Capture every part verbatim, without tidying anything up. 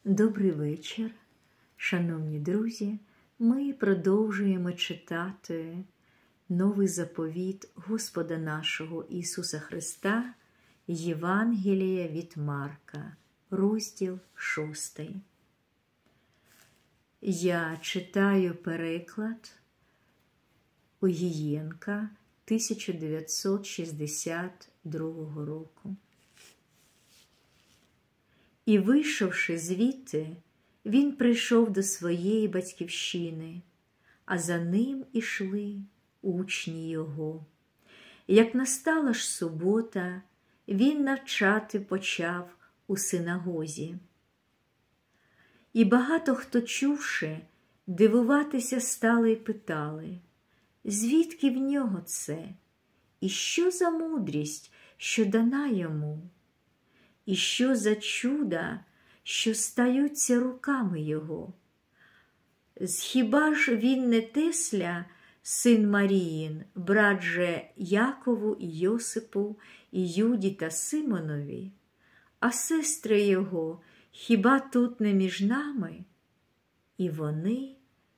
Добрий вечір, шановні друзі. Ми продовжуємо читати новий заповіт Господа нашого Ісуса Христа, Євангелія від Марка, розділ шостий. Я читаю переклад Огієнка тисяча дев'ятсот шістдесят другого року. І, вийшовши звідти, він прийшов до своєї батьківщини, а за ним ішли учні його. Як настала ж субота, він навчати почав у синагозі. І багато хто, чувши, дивуватися стали й питали, звідки в нього це, і що за мудрість, що дана йому? І що за чуда, що стаються руками його? Хіба ж він не Тесля, син Маріїн, брат же Якову і Йосипу, і Юді та Симонові? А сестри його хіба тут не між нами? І вони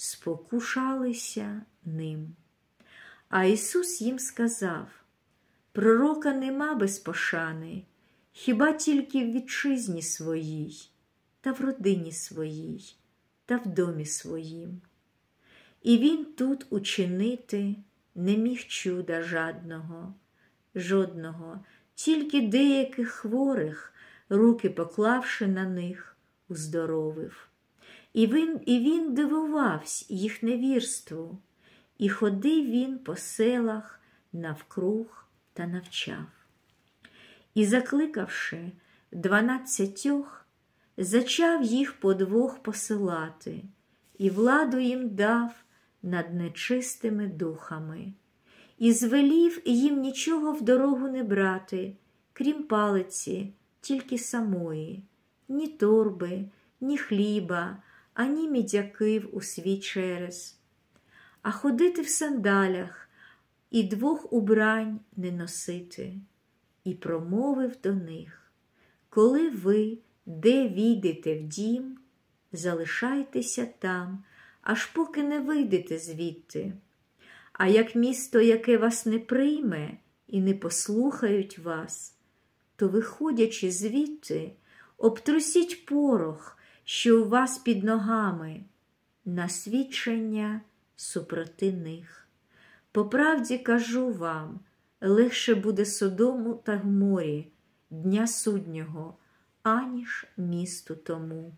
спокушалися ним. А Ісус їм сказав, пророка нема без пошани, хіба тільки в вітчизні своїй, та в родині своїй, та в домі своїм. І він тут учинити не міг чуда жадного, жодного, тільки деяких хворих, руки поклавши на них, уздоровив. І він, і він дивувався їх невірству, і ходив він по селах навкруг та навчав. І, закликавши дванадцятьох, зачав їх по двох посилати, і владу їм дав над нечистими духами. І звелів їм нічого в дорогу не брати, крім палиці, тільки самої, ні торби, ні хліба, ані мідяків у свій через. А ходити в сандалях і двох убрань не носити. І промовив до них, коли ви, де війдете в дім, залишайтеся там, аж поки не вийдете звідти. А як місто, яке вас не прийме і не послухають вас, то, виходячи звідти, обтрусіть порох, що у вас під ногами, на свідчення супроти них. По правді кажу вам, легше буде Содому та Гоморі дня суднього, аніж місту тому.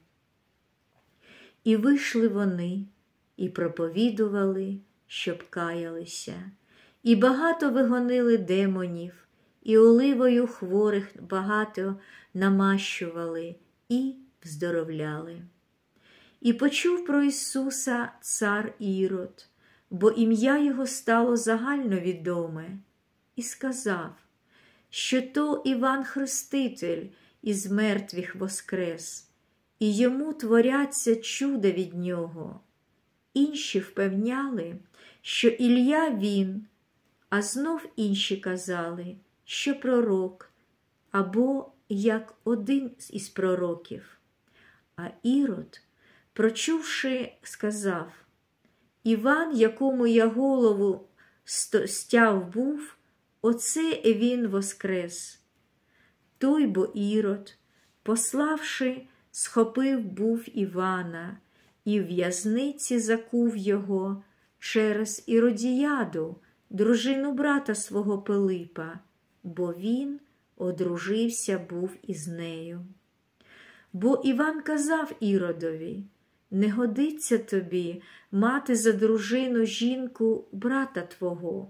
І вийшли вони, і проповідували, щоб каялися, і багато вигонили демонів, і оливою хворих багато намащували, і вздоровляли. І почув про Ісуса цар Ірод, бо ім'я його стало загальновідоме, і сказав, що то Іван Хреститель із мертвих воскрес, і йому творяться чуда від нього. Інші впевняли, що Ілля він, а знов інші казали, що пророк, або як один із пророків. А Ірод, прочувши, сказав, Іван, якому я голову стяв був, оце він воскрес. Той бо Ірод, пославши, схопив був Івана, і в в'язниці закув його через Іродіяду, дружину брата свого Пилипа, бо він одружився був із нею. Бо Іван казав Іродові, не годиться тобі мати за дружину жінку брата твого.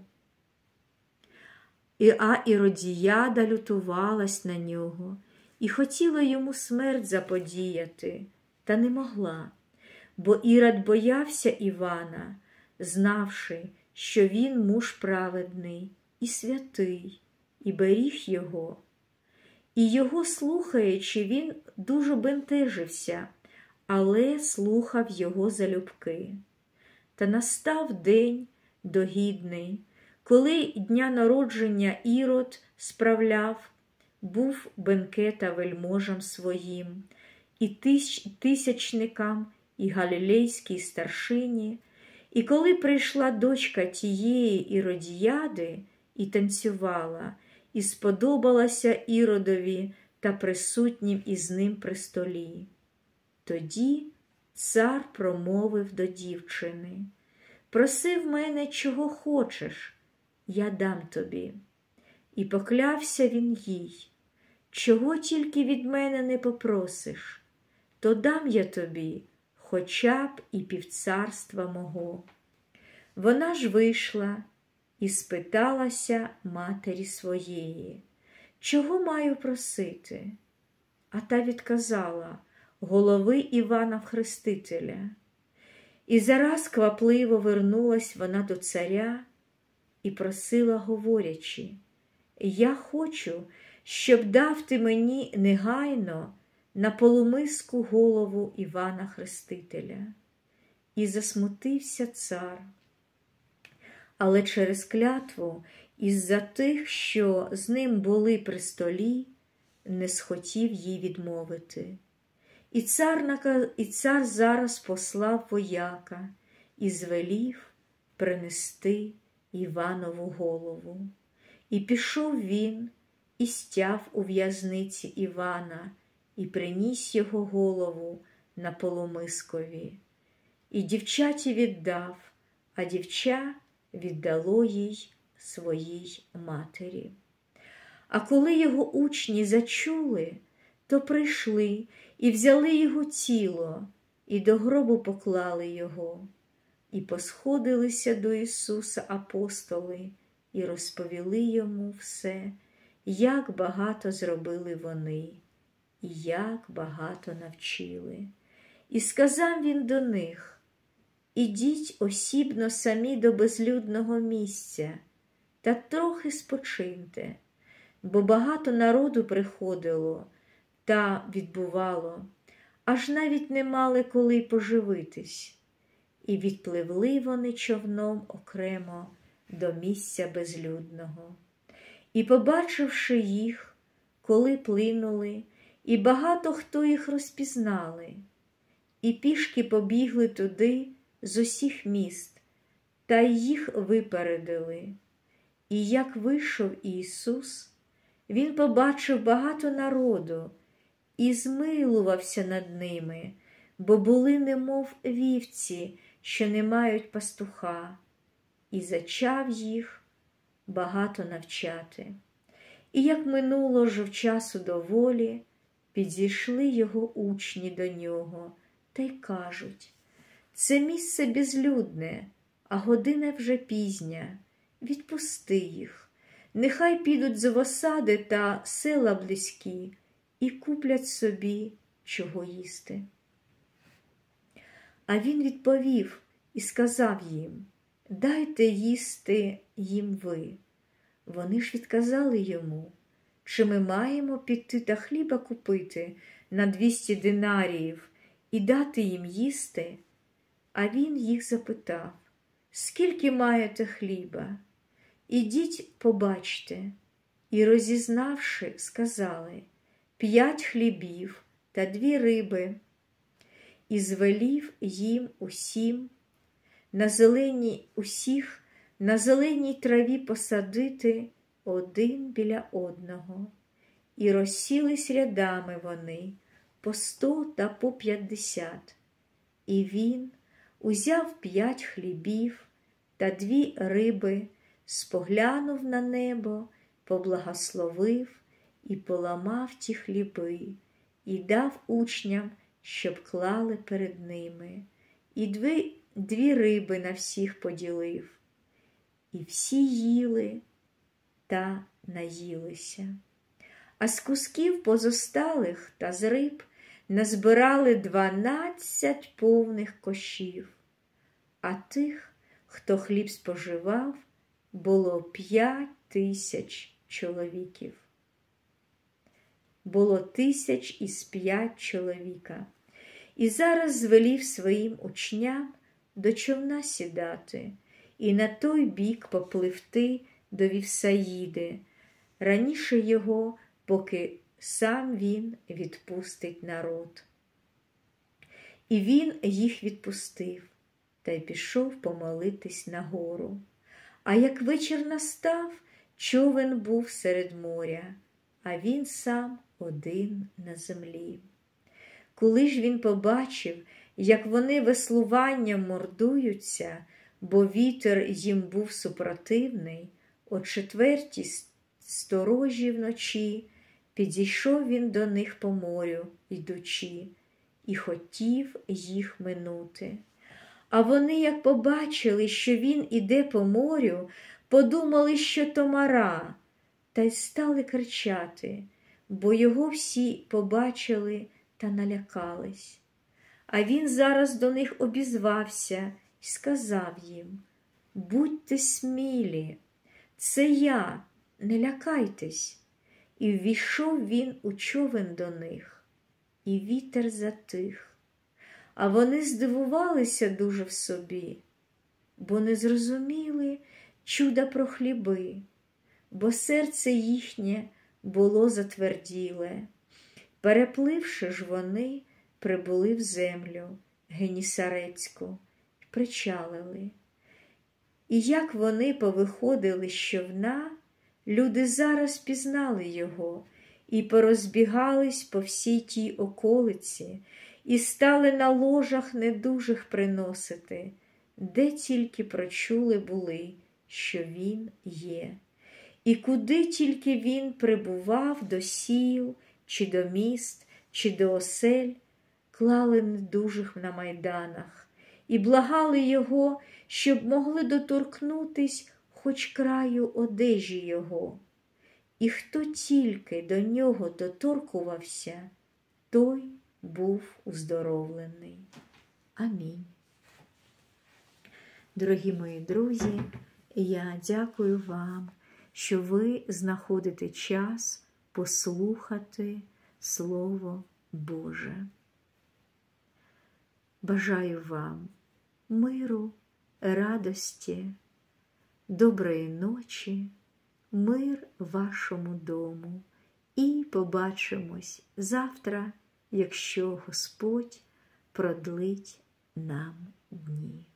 А Іродіяда лютувалась на нього і хотіла йому смерть заподіяти, та не могла, бо Ірод боявся Івана, знавши, що він муж праведний і святий, і беріг його. І його слухаючи, він дуже бентежився, але слухав його залюбки. Та настав день догідний, коли дня народження Ірод справляв, був бенкета вельможам своїм, і тисяч, тисячникам, і галілейській старшині. І коли прийшла дочка тієї Іродіяди і танцювала, і сподобалася Іродові та присутнім із ним при столі, тоді цар промовив до дівчини: «Проси в мене, чого хочеш, я дам тобі». І поклявся він їй: «Чого тільки від мене не попросиш, то дам я тобі хоча б і півцарства мого». Вона ж вийшла і спиталася матері своєї: «Чого маю просити?» А та відказала: «Голови Івана Хрестителя». І зараз квапливо вернулась вона до царя і просила, говорячи: «Я хочу, щоб дав ти мені негайно на полумиску голову Івана Хрестителя». І засмутився цар. Але через клятву, із-за тих, що з ним були при столі, не схотів їй відмовити. І цар, наказ... і цар зараз послав вояка і звелів принести Іванову голову. І пішов він, і стяв у в'язниці Івана, і приніс його голову на полумискові. І дівчаті віддав, а дівча віддало їй своїй матері. А коли його учні зачули, то прийшли і взяли його тіло, і до гробу поклали його. І посходилися до Ісуса апостоли, і розповіли йому все, як багато зробили вони, і як багато навчили. І сказав він до них: «Ідіть осібно самі до безлюдного місця, та трохи спочиньте, бо багато народу приходило та відбувало, аж навіть не мали коли й поживитись». І відпливли вони човном окремо до місця безлюдного. І, побачивши їх, коли плинули, і багато хто їх розпізнали, і пішки побігли туди з усіх міст, та й їх випередили. І як вийшов Ісус, він побачив багато народу і змилувався над ними, бо були немов вівці, що не мають пастуха, і зачав їх багато навчати. І як минуло ж в часу доволі, підійшли його учні до нього та й кажуть: «Це місце безлюдне, а година вже пізня, відпусти їх, нехай підуть з осади та села близькі і куплять собі, чого їсти». А він відповів і сказав їм: «Дайте їсти їм ви». Вони ж відказали йому: «Чи ми маємо піти та хліба купити на двісті динаріїв і дати їм їсти?» А він їх запитав: «Скільки маєте хліба? Ідіть, побачте». І, розізнавши, сказали: «П'ять хлібів та дві риби». І звелів їм усім на зеленій усіх на зеленій траві посадити один біля одного. І розсілись рядами вони по сто та по п'ятдесят. І він узяв п'ять хлібів та дві риби, споглянув на небо, поблагословив і поламав ті хліби, і дав учням, щоб клали перед ними, і дві, дві риби на всіх поділив. І всі їли та наїлися. А з кусків позосталих та з риб назбирали дванадцять повних кошів, а тих, хто хліб споживав, було п'ять тисяч чоловіків. Було тисяч із п'ять чоловіка. І зараз звелів своїм учням до човна сідати і на той бік попливти до Вівсаїди, раніше його, поки сам він відпустить народ. І він їх відпустив та й пішов помолитись на гору. А як вечір настав, човен був серед моря, а він сам один на землі. Коли ж він побачив, як вони веслуванням мордуються, бо вітер їм був супротивний, о четвертій сторожі вночі підійшов він до них по морю, йдучи, і хотів їх минути. А вони, як побачили, що він іде по морю, подумали, що то мара, та й стали кричати, бо його всі побачили та налякались. А він зараз до них обізвався і сказав їм: «Будьте смілі, це я, не лякайтесь». І ввійшов він у човен до них, і вітер затих. А вони здивувалися дуже в собі, бо не зрозуміли чуда про хліби, бо серце їхнє було затверділе. Перепливши ж вони, прибули в землю Генісарецьку і причалили. І як вони повиходили з човна, люди зараз пізнали його і порозбігались по всій тій околиці, і стали на ложах недужих приносити, де тільки прочули були, що він є. І куди тільки він прибував до сіл, чи до міст, чи до осель, клали недужих на майданах і благали його, щоб могли доторкнутись хоч краю одежі його. І хто тільки до нього доторкувався, той був уздоровлений. Амінь. Дорогі мої друзі, я дякую вам, що ви знаходите час послухати Слово Боже. Бажаю вам миру, радості, доброї ночі, мир вашому дому. І побачимось завтра, якщо Господь продлить нам дні.